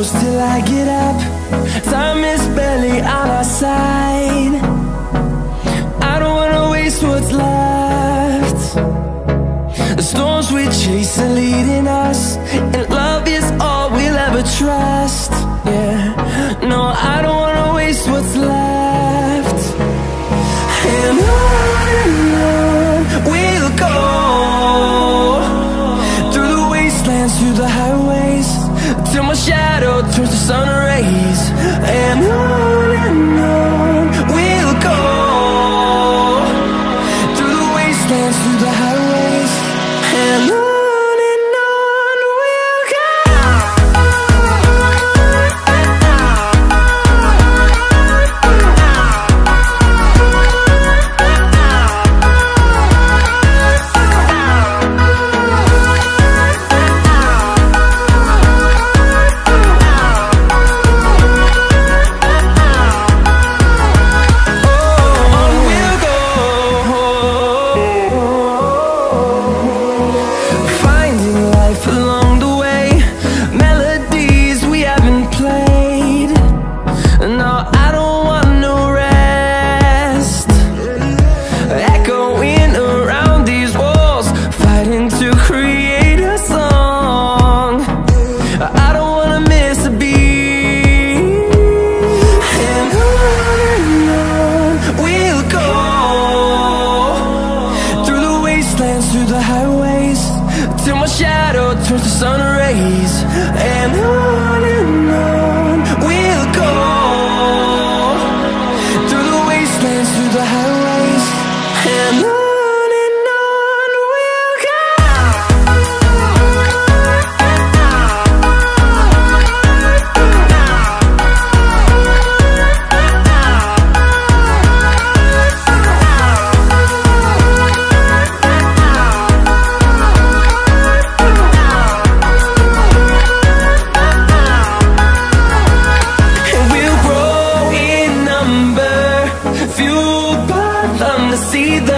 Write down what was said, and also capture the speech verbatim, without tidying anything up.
close till I get up. Time is barely on our side. I don't wanna waste what's left. The storms we chase are leading us, and love is all we'll ever trust. Yeah, no, I don't wanna waste what's left. And on and on we'll go, through the wastelands, through the highways, till my shadow turns to sun rays. And on and on we'll go, through the wastelands, through the highways, and on. Through the highways, till my shadow turns to sun rays. And on and on we'll go, through the wastelands, through the highways, and on. See the